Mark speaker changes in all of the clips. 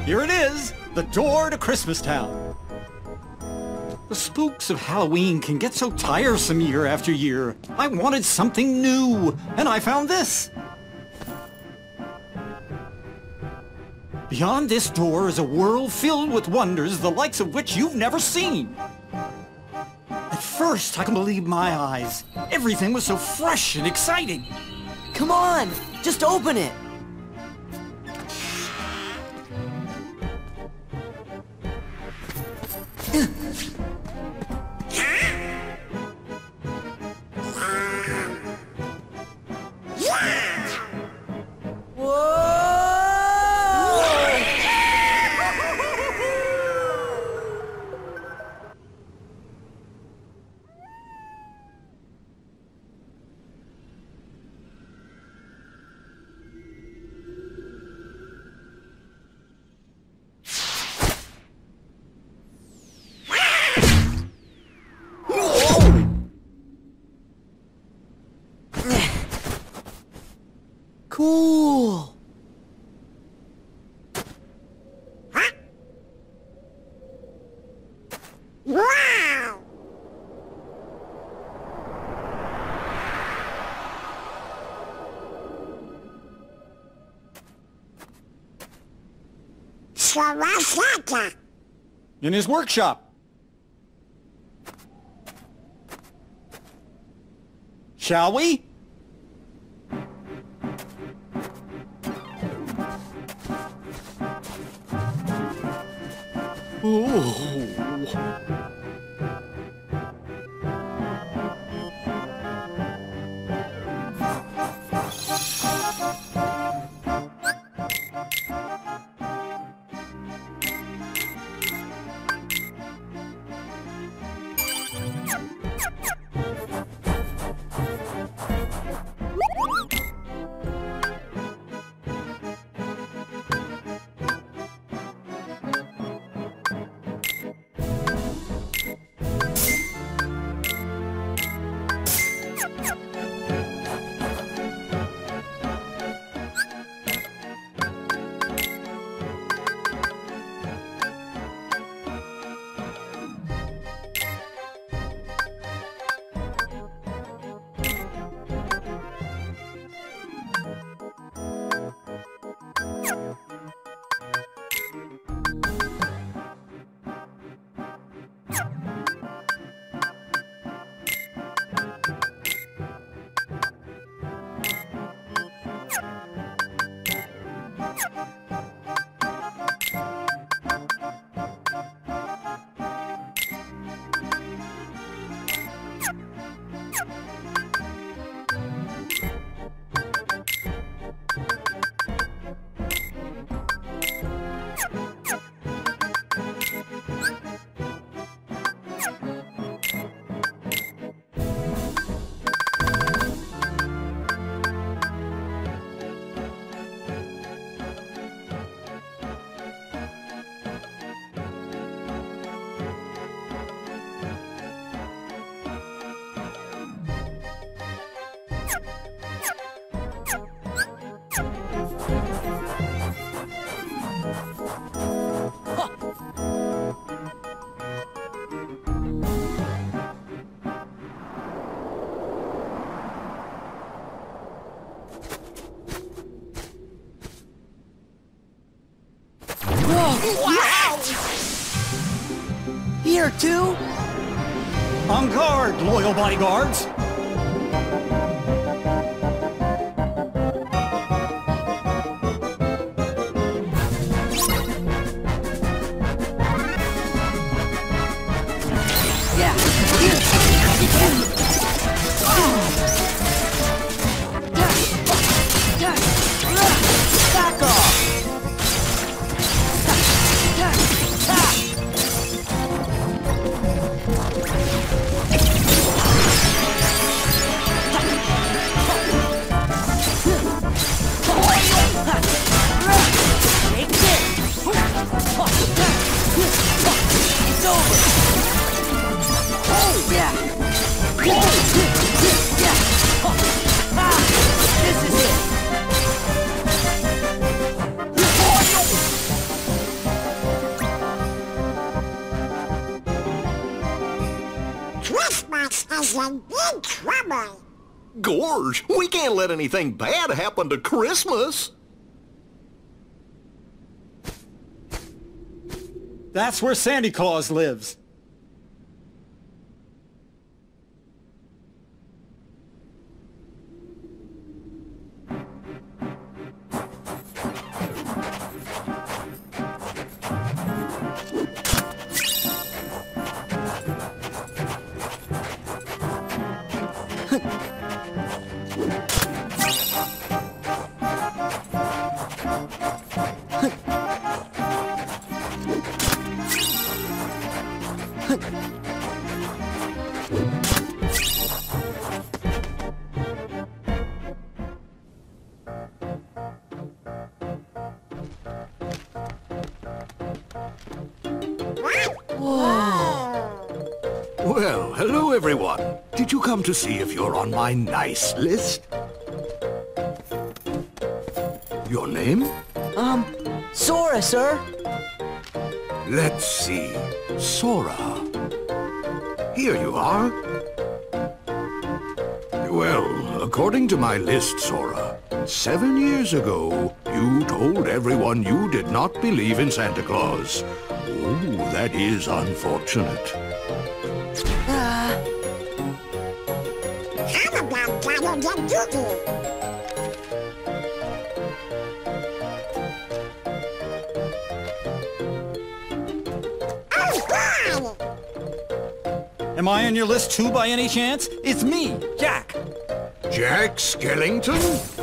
Speaker 1: Here it is, the door to Christmas Town. The spooks of Halloween can get so tiresome year after year. I wanted something new, and I found this. Beyond this door is a world filled with wonders the likes of which you've never seen. At first, I couldn't believe my eyes. Everything was so fresh and exciting.
Speaker 2: Come on, just open it. Cool!
Speaker 3: Wow! So where's Santa?
Speaker 1: In his workshop. Shall we? Ooh.
Speaker 2: Wow! Here, too?
Speaker 1: On guard, loyal bodyguards!
Speaker 2: Yeah! Back off!
Speaker 4: Gorge, we can't let anything bad happen to Christmas.
Speaker 1: That's where Santa Claus lives.
Speaker 5: Well, hello everyone. Did you come to see if you're on my nice list? Your name?
Speaker 2: Sora, sir.
Speaker 5: Let's see. Sora. Here you are. Well, according to my list, Sora, 7 years ago, you told everyone you did not believe in Santa Claus. Oh, that is unfortunate.
Speaker 3: I'm about to get duty. Oh, God!
Speaker 1: Am I on your list too by any chance? It's me, Jack.
Speaker 5: Jack Skellington?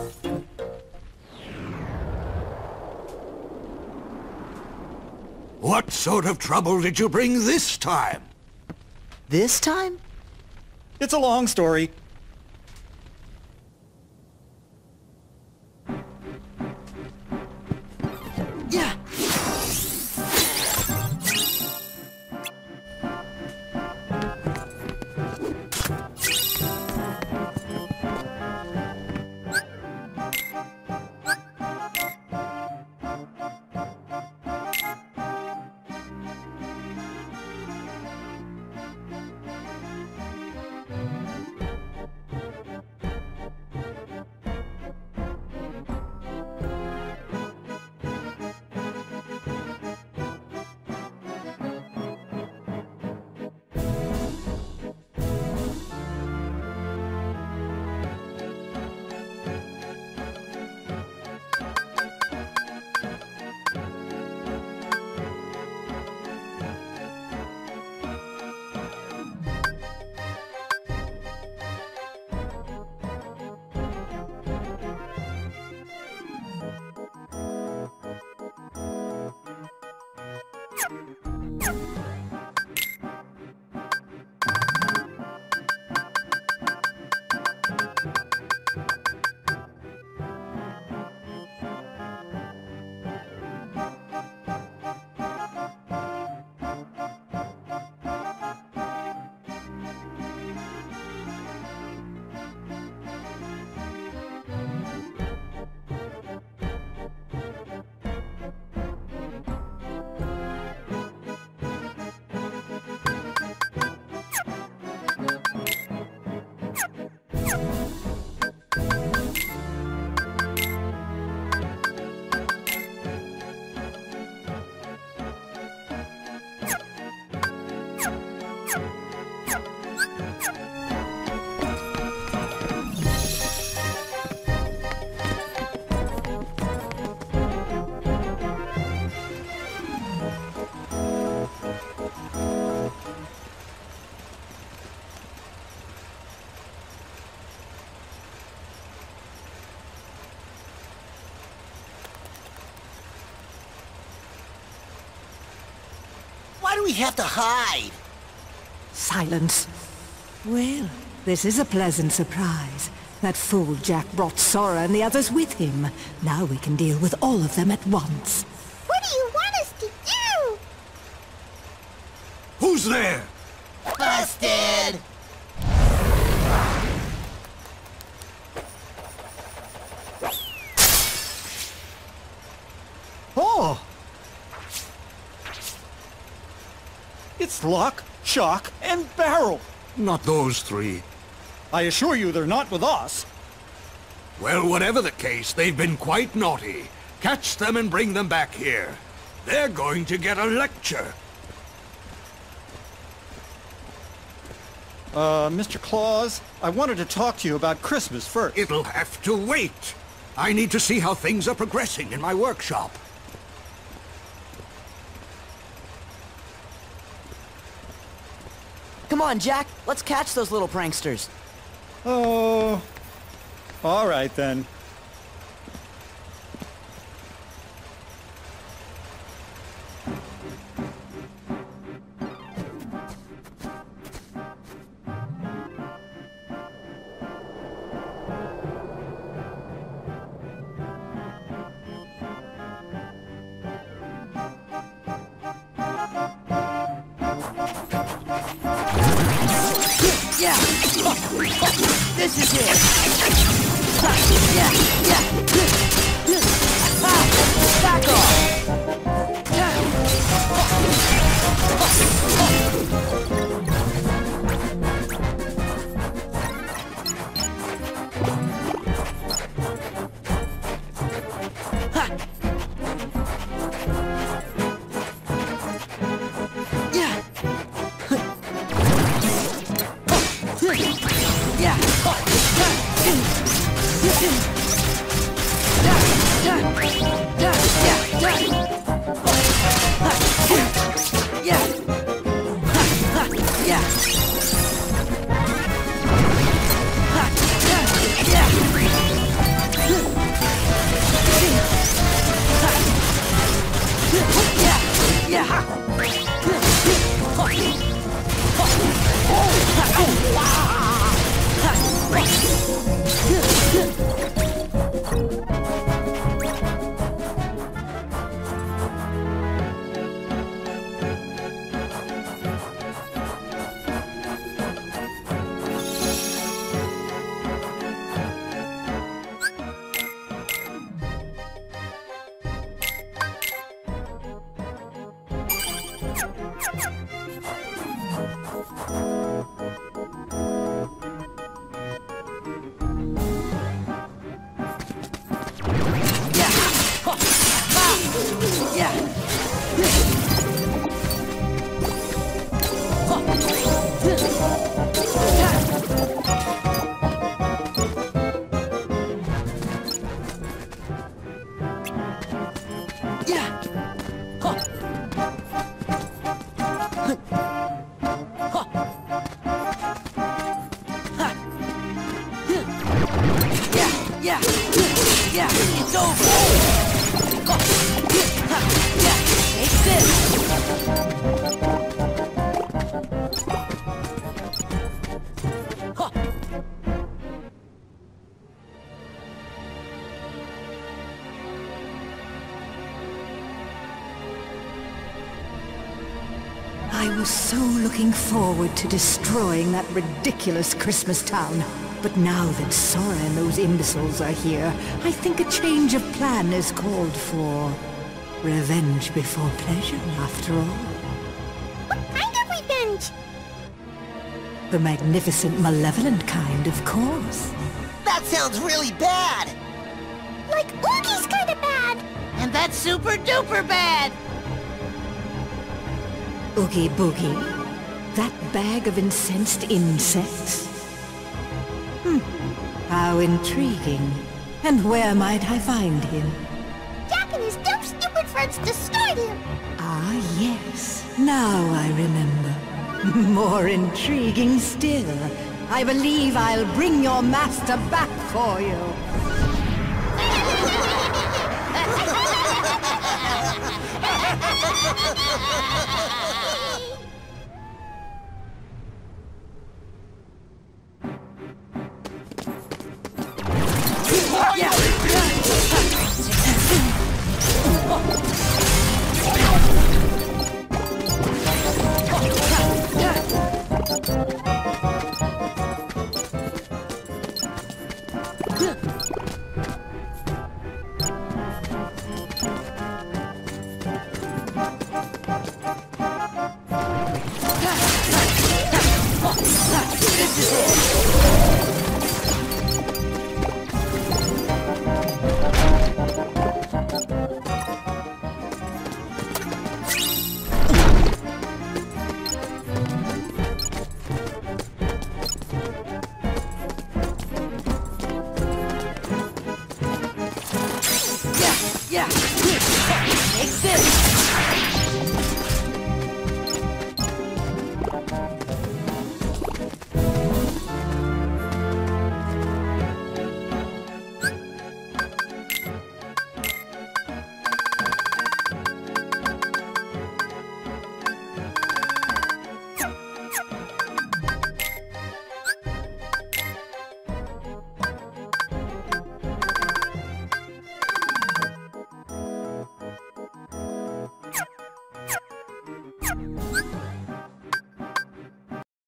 Speaker 5: What sort of trouble did you bring this time?
Speaker 2: This time?
Speaker 1: It's a long story.
Speaker 2: Yeah. Why do we have to hide?
Speaker 6: Silence. Well, this is a pleasant surprise. That fool Jack brought Sora and the others with him. Now we can deal with all of them at once.
Speaker 3: What do you want us to do?
Speaker 5: Who's there?
Speaker 2: Busted!
Speaker 1: Oh! It's Lock, Shock, and Barrel.
Speaker 5: Not those three.
Speaker 1: I assure you they're not with us.
Speaker 5: Well, whatever the case, they've been quite naughty. Catch them and bring them back here. They're going to get a lecture.
Speaker 1: Mr. Claus, I wanted to talk to you about Christmas first.
Speaker 5: It'll have to wait. I need to see how things are progressing in my workshop.
Speaker 7: Come on, Jack. Let's catch those little pranksters.
Speaker 1: Oh, all right then.
Speaker 7: Yeah! This is it! Yeah! Back off! It's over! Take this!
Speaker 6: I was so looking forward to destroying that ridiculous Christmas town. But now that Sora and those imbeciles are here, I think a change of plan is called for. Revenge before pleasure, after all.
Speaker 3: What kind of revenge?
Speaker 6: The magnificent, malevolent kind, of course.
Speaker 2: That sounds really bad.
Speaker 3: Like Oogie's kind of bad.
Speaker 2: And that's super duper bad.
Speaker 6: Oogie Boogie? That bag of incensed insects? How intriguing. And where might I find him?
Speaker 3: Jack and his dumb, stupid friends destroyed him.
Speaker 6: Ah, yes. Now I remember. More intriguing still. I believe I'll bring your master back for you.
Speaker 7: Yeah. Take this.